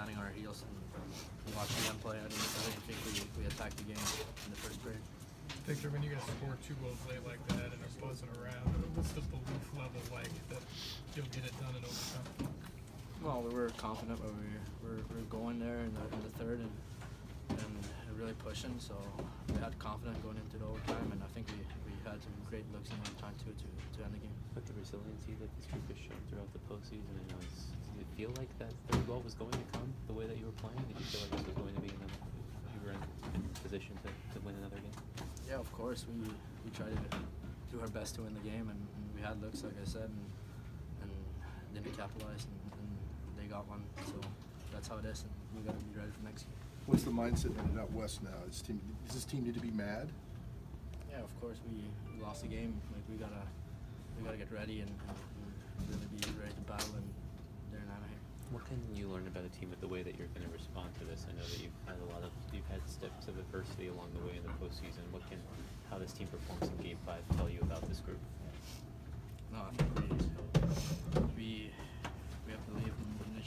standing on our heels and watching them play. I didn't think we attacked the game in the first period. Victor, when you guys score 2 goals late like that and it wasn't around, what's the belief level like that you'll get it done in overtime? Well, we were confident, but we're going there in the third and really pushing. So we had confidence going into the overtime, and I think we had some great looks in overtime too to end the game. But the resiliency that this group has shown throughout the postseason, did it feel like that third goal was going to come the way that you were playing? Did you feel like this was going to be you were in position to win another game? Yeah, of course. We tried to do our best to win the game, and we had looks, like I said, and didn't capitalize, and they got one. So that's how it is, and we got to be ready for next game. What's the mindset headed out west now? Does this team need to be mad? Yeah, of course. We lost the game. Like we gotta get ready and really be ready to battle and there in Anaheim. What can you learn about a team with the way that you're going to respond to this? I know that you've had steps of adversity along the way in the postseason. How this team performs in Game 5 tell you about this group? No, I think we have to believe in